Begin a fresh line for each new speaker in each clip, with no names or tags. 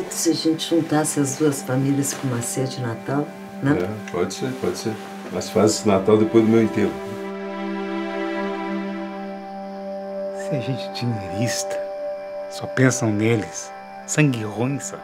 jeito se a gente juntasse as duas famílias com uma ceia de Natal, não?
Pode ser. Mas faz esse Natal depois do meu enterro.
Se a gente dinheirista, só pensam neles, sangue ruim, sabe?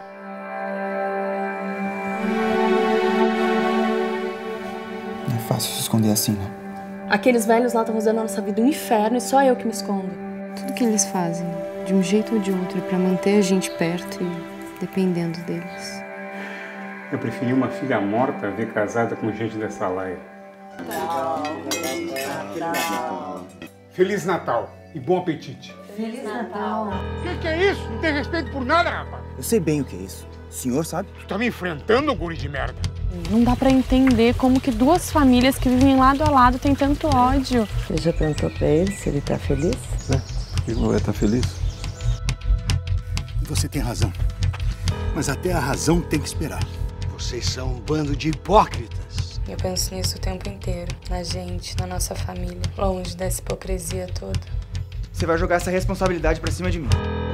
Não é fácil se esconder assim, né?
Aqueles velhos lá estão fazendo a nossa vida um inferno e só eu que me escondo.
Tudo que eles fazem, de um jeito ou de outro, é pra manter a gente perto e dependendo deles.
Eu preferi uma filha morta a ver casada com gente dessa laia. Feliz Natal e bom apetite.
Feliz Natal.
Que é isso? Não tem respeito por nada, rapaz.
Eu sei bem o que é isso. O senhor sabe?
Tu tá me enfrentando, guri de merda.
Não dá pra entender como que duas famílias que vivem lado a lado têm tanto ódio.
Você já perguntou pra ele se ele tá feliz?
Por que não vai estar feliz?
Você tem razão. Mas até a razão tem que esperar.
Vocês são um bando de hipócritas.
Eu penso nisso o tempo inteiro, na gente, na nossa família, longe dessa hipocrisia toda.
Você vai jogar essa responsabilidade pra cima de mim.